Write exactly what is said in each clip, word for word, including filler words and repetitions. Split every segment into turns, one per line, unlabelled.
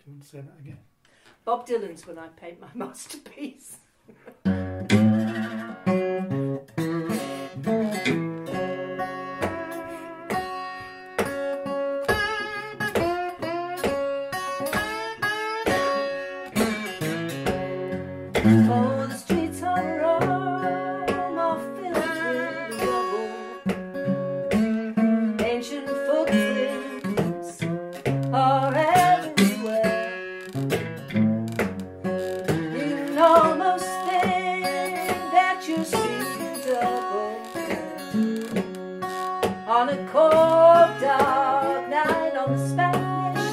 Do you want to say that again?
Bob Dylan's When I Paint My Masterpiece. Oh, the streets of Rome are filled with rubble. Ancient footprints are everywhere. You can almost think that you see double on a cold, dark night on the Spanish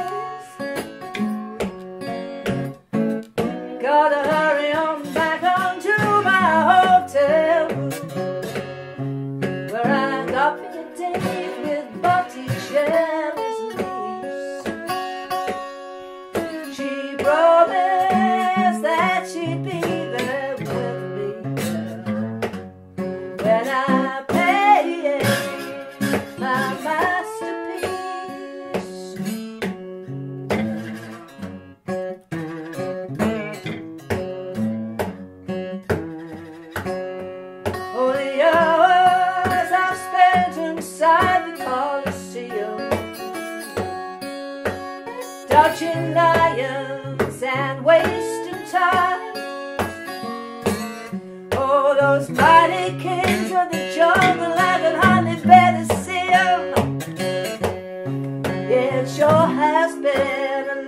days. Gotta hurry on back home to my hotel room, where I got me a date with Botticelli's niece. She promised that she'd be there with me when I paint my masterpiece. Oh, the hours I've spent inside the Colosseum, dodging lions and wasting time. Oh, those mighty kings of the jungle, I could hardly bear to see 'em. Yeah, it sure has been a